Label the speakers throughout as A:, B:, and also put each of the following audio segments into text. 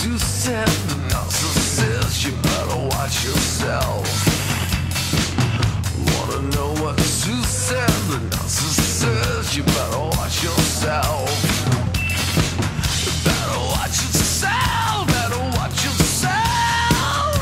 A: Zeus said the narcissist, you better watch yourself. Wanna know what Zeus said the narcissist, you better watch yourself. You better watch yourself, better watch yourself.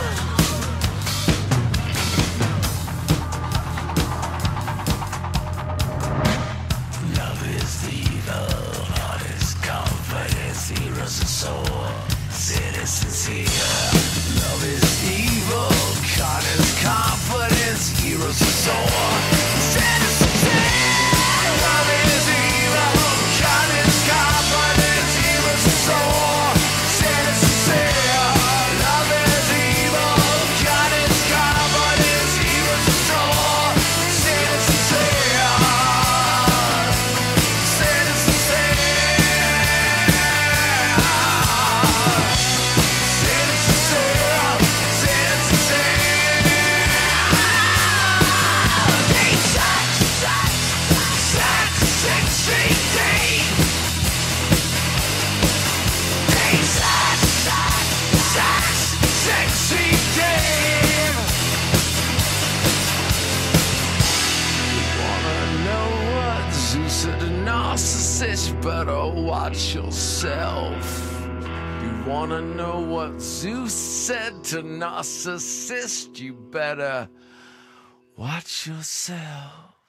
A: Love is the evil, heart is confidence, heroes and soul, citizens here. Love is evil, heart is confidence, heroes and soul, citizens here. Love is evil, heart is confidence, heroes and soul, citizens here. Love is evil, heart is confidence, heroes and soul, citizens here. Narcissist, you better watch yourself. You wanna know what Zeus said to narcissist? You better watch yourself.